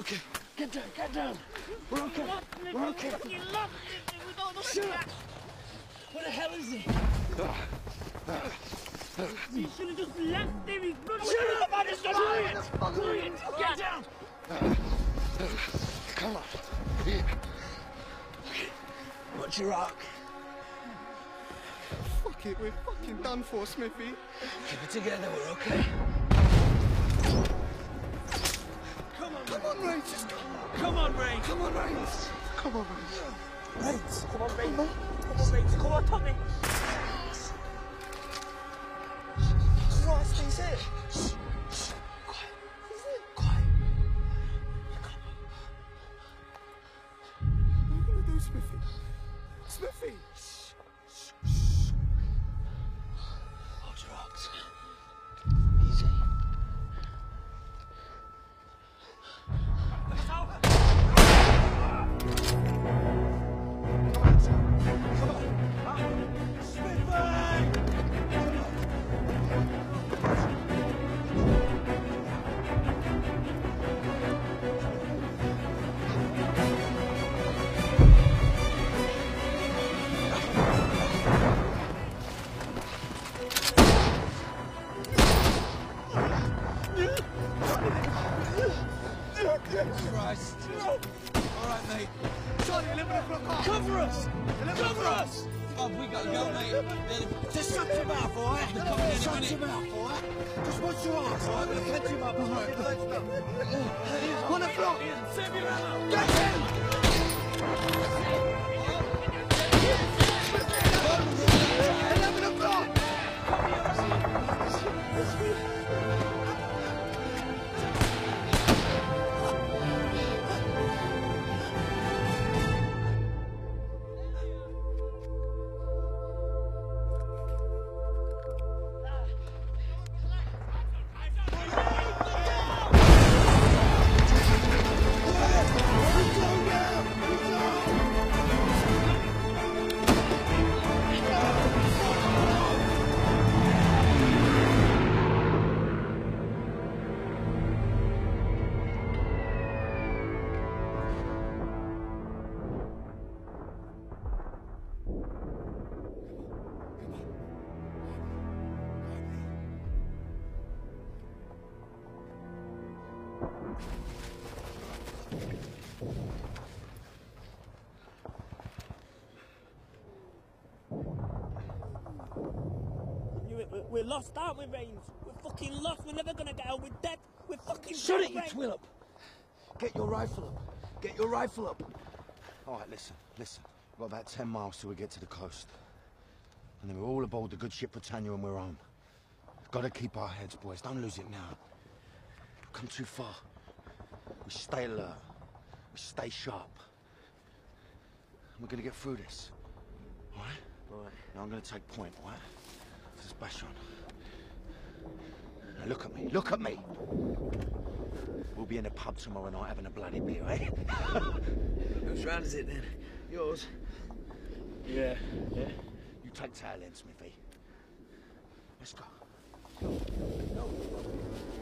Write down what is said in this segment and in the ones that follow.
okay. Get down, get down. We're okay. We're okay. You lost it. We don't know Shut up. Where the hell is he? You should have just left him. He's running. Shut up, Anderson! Quiet! Get down! Come on. Here. Okay. Watch your rock. Fuck it, we're fucking done for, Smithy. Keep it together, we're okay. Come on, Ray, just come on. Come on, Ray. Come on, Ray. Come on, Ray. Ray. Come on, Ray. Come on, Ray. Come on, Tommy. Christ, he's here. Quiet. Quiet. What are you gonna do, Smithy? Smithy! Hold your rocks. Easy. Christ. All right, mate. Charlie, 11 o'clock. Cover us! 11 Cover o'clock. us! Oh, we gotta go, mate. Just shut your mouth, all right? Shut your mouth, all right? Just watch your arms, all right? We'll catch him up, all right? 1 o'clock! Save your ammo. Get him! 11 o'clock! We're lost, aren't we, Rains? We're fucking lost. We're never gonna get out. We're dead. We're fucking Shut dead, it, you Rains. twillop! Get your rifle up. Get your rifle up. All right, listen. We've got about 10 miles till we get to the coast. And then we're all aboard the good ship Britannia and we're home. Gotta keep our heads, boys. Don't lose it now. We've come too far. We stay alert. We stay sharp. We're gonna get through this. All right? All right. Now I'm gonna take point, all right? This is Bashon. Now look at me. Look at me! We'll be in the pub tomorrow night having a bloody beer, eh? Whose round is it then? Yours? Yeah. You take tail end, Smithy. Let's go. No.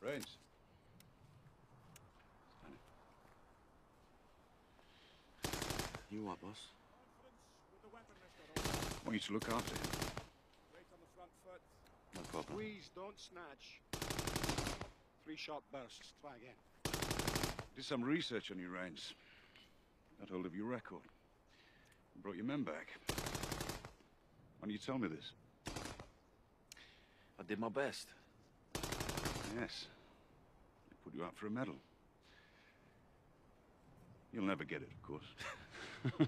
Rains. You what, boss? I want you to look after him. No problem. Squeeze, don't snatch. 3 short bursts. Try again. Did some research on you, Rains. Got hold of your record. Brought your men back. Why don't you tell me this? I did my best. Yes. They put you out for a medal. You'll never get it, of course. Don't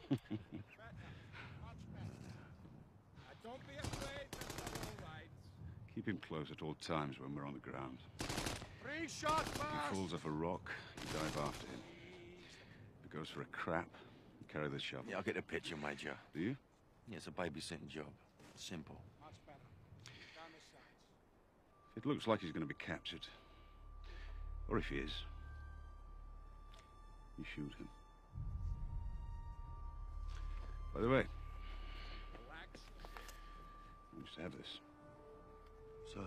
be afraid, Mr. Allright. Keep him close at all times when we're on the ground. 3 short If bursts. he falls off a rock, you dive after him. If he goes for a crap, you carry the shovel. Yeah, I get the picture, Major. Do you? Yeah, it's a babysitting job. Simple. Much better. Down the sides. If it looks like he's going to be captured, or if he is, you shoot him. By the way, Relax. I used to have this. Sir?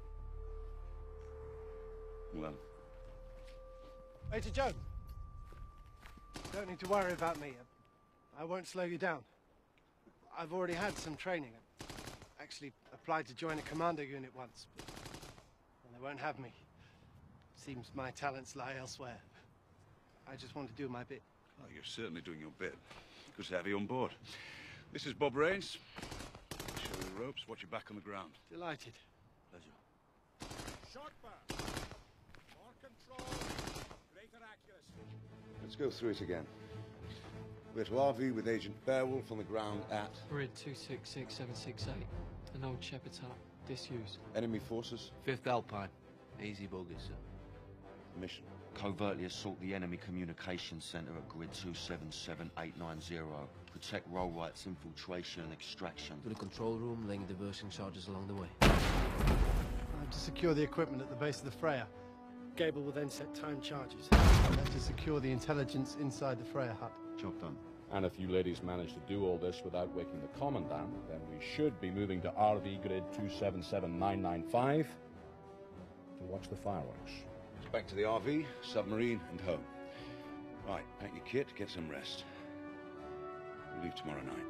Well, Major Jones. Don't need to worry about me. I won't slow you down. I've already had some training. I actually applied to join a commando unit once, but they won't have me. Seems my talents lie elsewhere. I just want to do my bit. well, you're certainly doing your bit. Good to have you on board. This is Bob Rains. Show you the ropes, watch your back on the ground. Delighted. Pleasure. Short burst. More control. Greater accuracy. Let's go through it again. We're to RV with Agent Beowulf on the ground at Grid 266768. An old shepherd's hut. Disused. enemy forces. 5th Alpine. Easy bogies, sir. Mission. Covertly assault the enemy communications center at grid 277890. Protect Rollright's infiltration and extraction. To the control room, laying diversion charges along the way. I have to secure the equipment at the base of the Freya. Gable will then set time charges. I have to secure the intelligence inside the Freya hut. Job done. And if you ladies manage to do all this without waking the Commandant, then we should be moving to RV grid 277995 to watch the fireworks. Back to the RV, submarine, and home. Right, pack your kit, get some rest. We leave tomorrow night.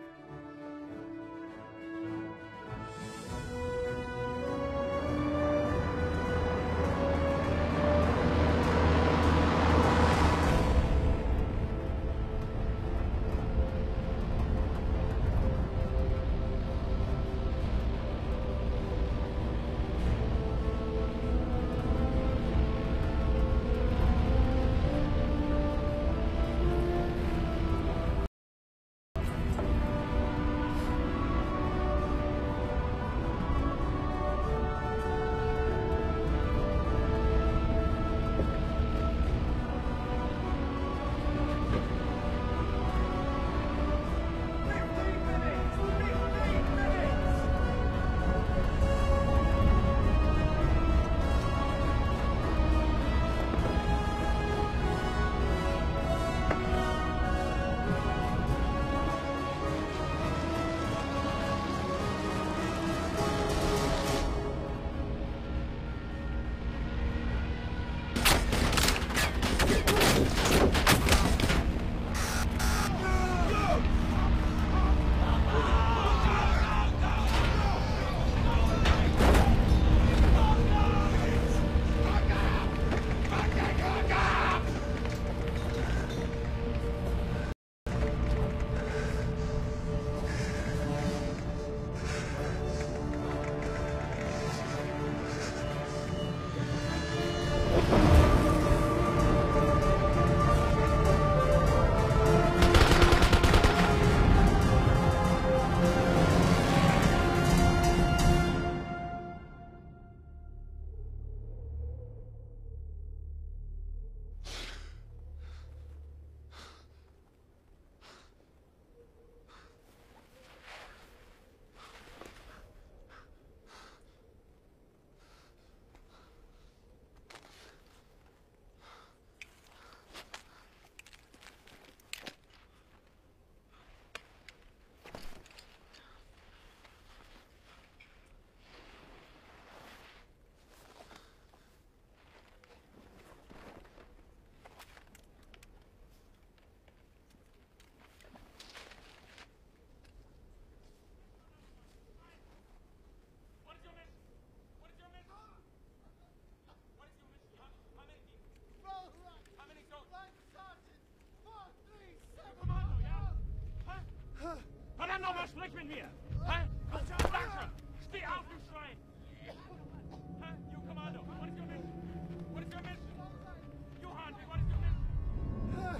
Marksman here? Huh? Doctor! Stay out of shrine! Huh? You commando, what is your mission? What is your mission? You Hansi, what is your mission?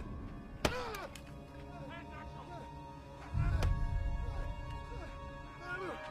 Hey, Nacho!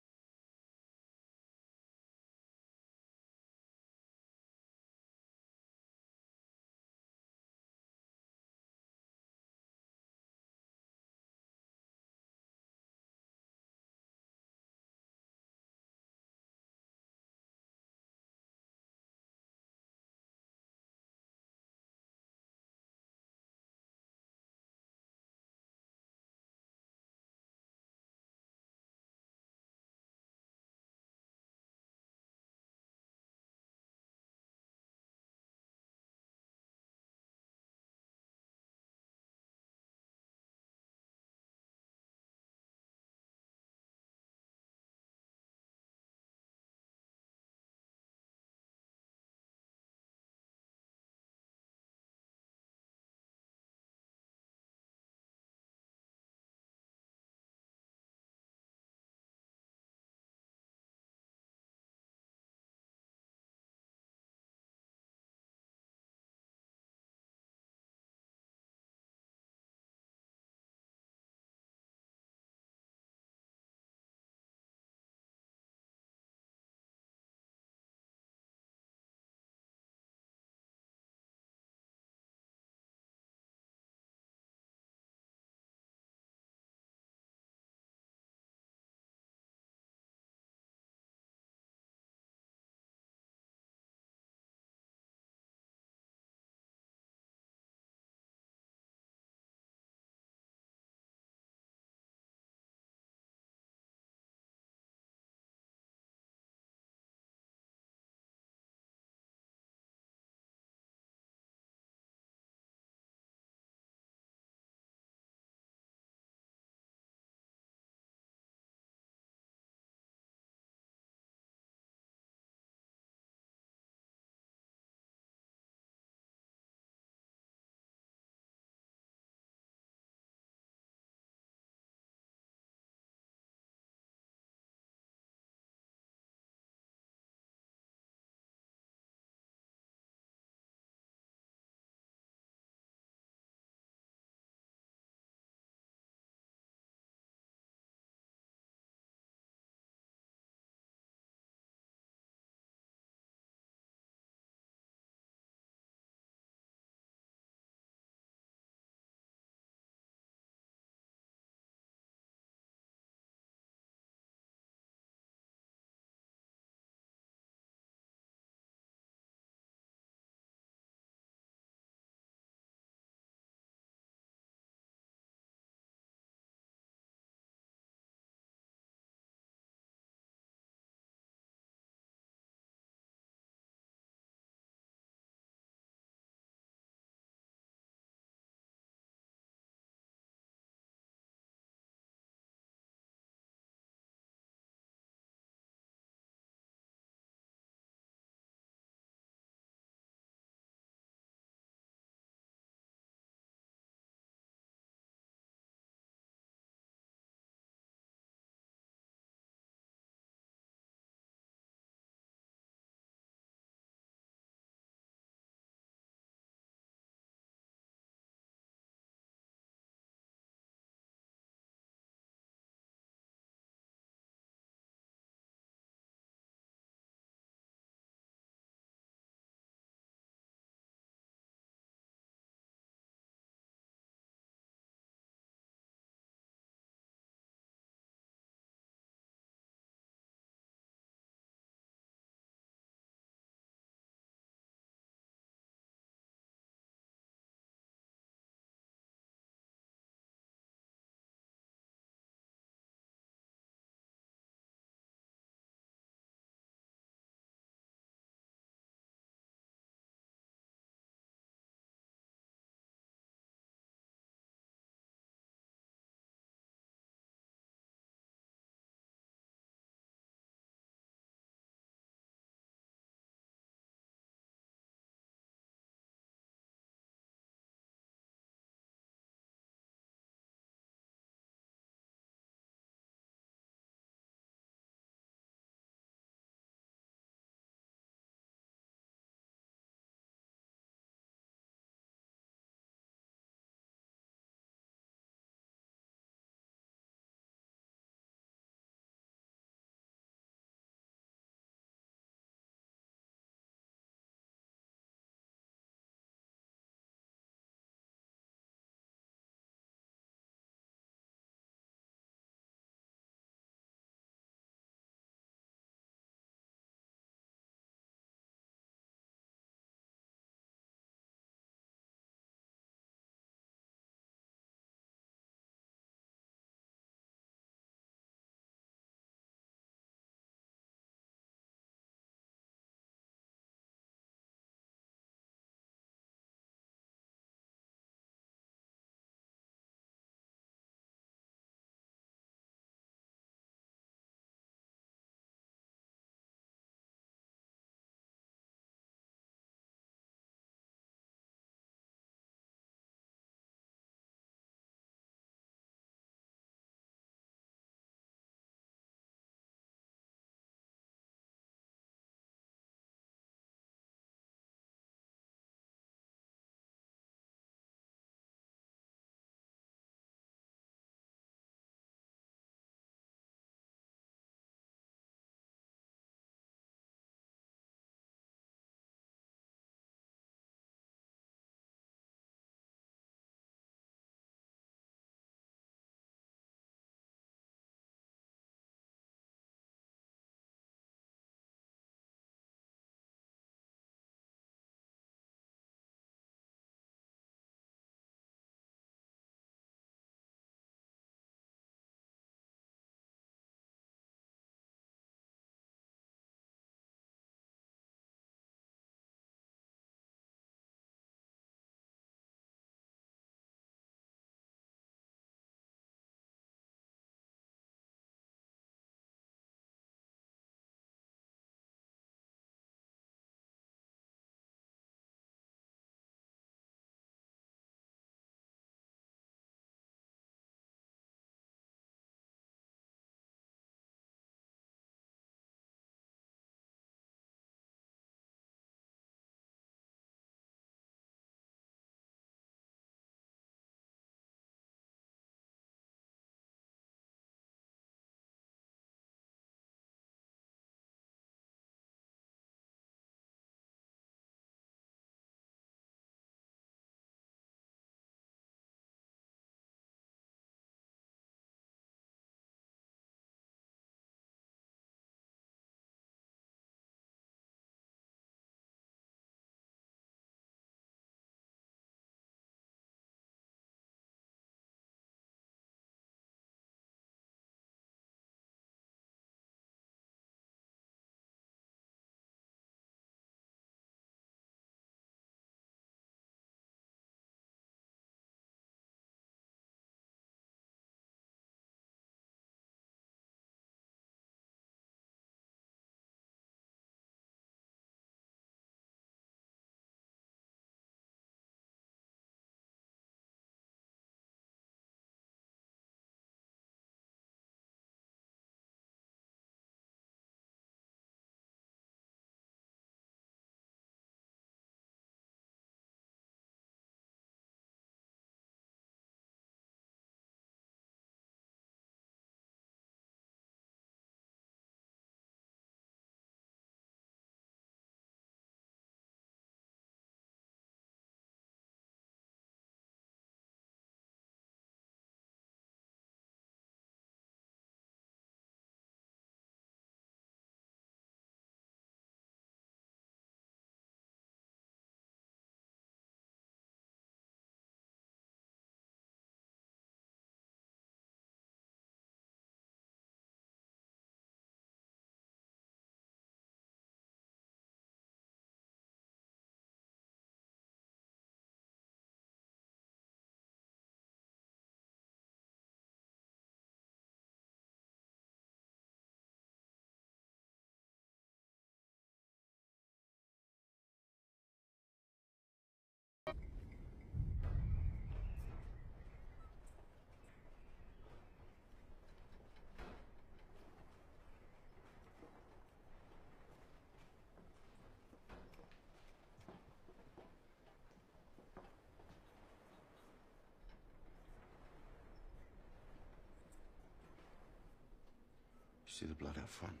See the blood out front?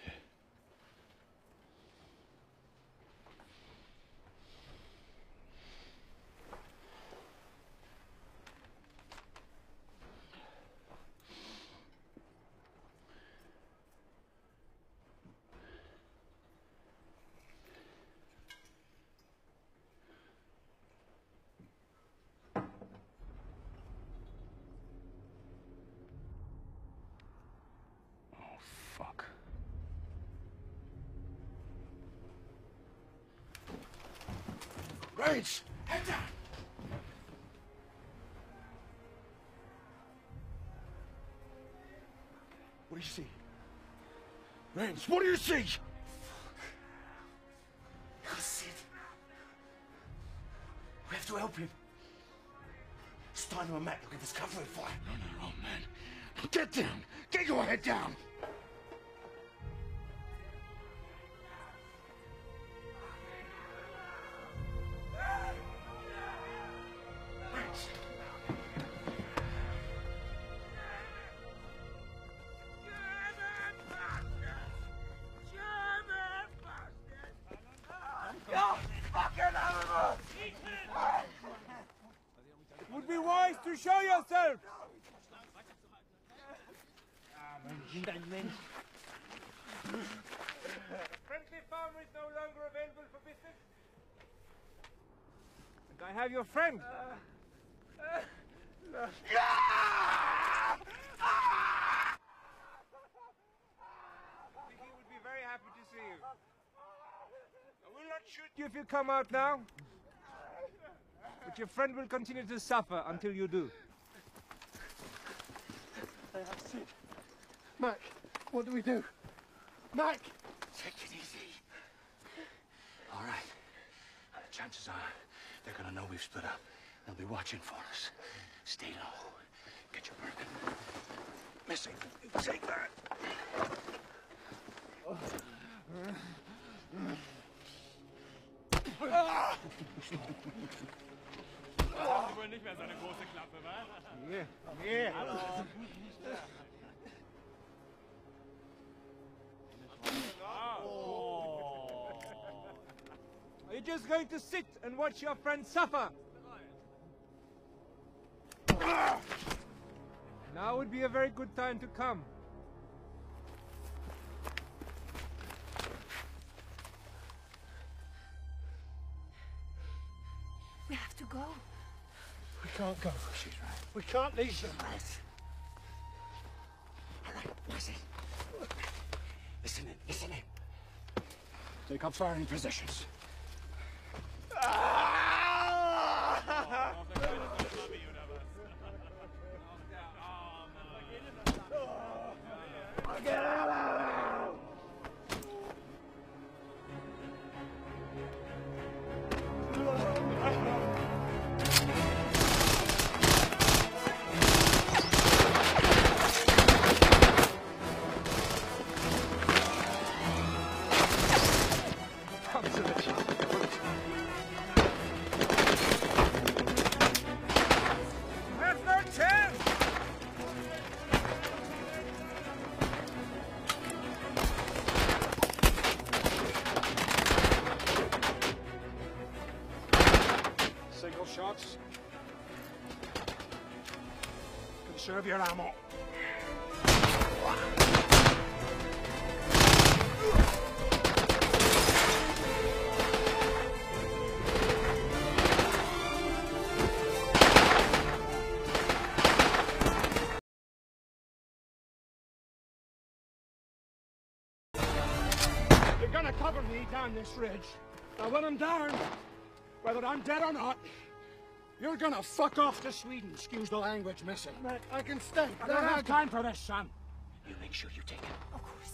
Fuck. Rains! Head down! What do you see? Rains, what do you see? That's it. We have to help him. Steiner and Matt will give us covering fire. No, man. Get down! Get your head down! It would be wise to show yourself! Friendly farmer is no longer available for business. And I have your friend. He would be very happy to see you. I will not shoot you if you come out now. But your friend will continue to suffer until you do. That's it. Mac, what do we do? Mac! Take it easy. All right. Chances are they're gonna know we've split up. They'll be watching for us. Stay low. Get your Birkin. Missy, take that. Wohl nicht mehr so eine große Klappe, wa? Are you just going to sit and watch your friend suffer? Now would be a very good time to come. We have to go. We can't go. She's right. We can't leave them. Right. All right, Missy. Listen in, listen in. Take up firing positions. There's no chance! Single shots. Conserve your ammo. You're gonna cover me down this ridge. Now when I'm down, whether I'm dead or not, you're gonna fuck off to Sweden. Excuse the language, Missy. Mac, I can stay. I don't have time for this, son. You make sure you take it. Of course.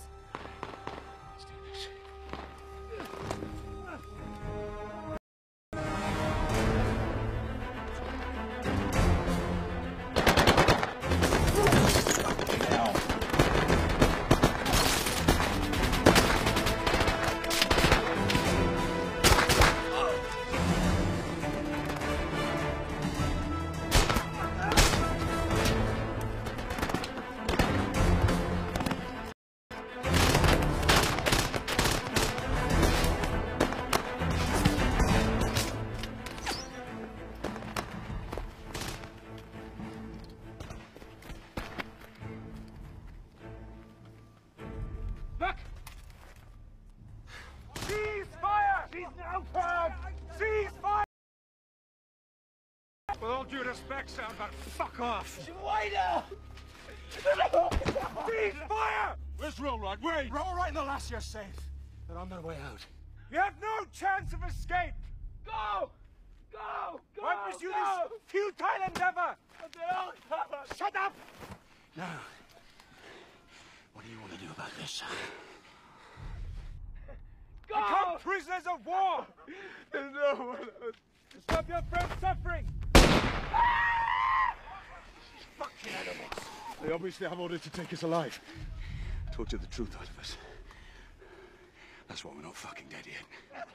With all due respect, sir, but fuck off. Wider! Please, fire! Where's Rollright? Wait! Rollright and the lass are safe. They're on their way out. You have no chance of escape! Go! Go! Go! Why pursue this futile endeavor? They're all covered! Shut up! Now, what do you want to do about this? Go! Become prisoners of war! There's no one else. Stop your friend's suffering! Fucking animals! They obviously have ordered to take us alive. Torture the truth out of us. That's why we're not fucking dead yet.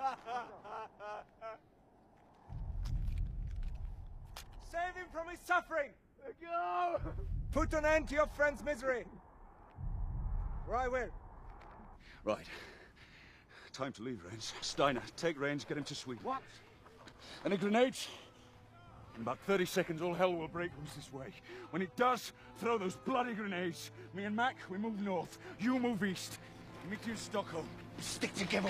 Save him from his suffering! Go! Put an end to your friend's misery! Or I will. Right. Time to leave, Rains. Steiner, take Rains, get him to Sweden. What? Any grenades? In about 30 seconds, all hell will break loose this way. When it does, throw those bloody grenades. Me and Mac, we move north. You move east. Meet you in Stockholm. Stick together.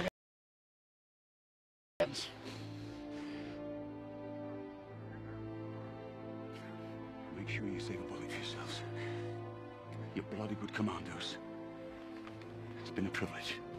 Make sure you save a bullet for yourselves. You're bloody good commandos. It's been a privilege.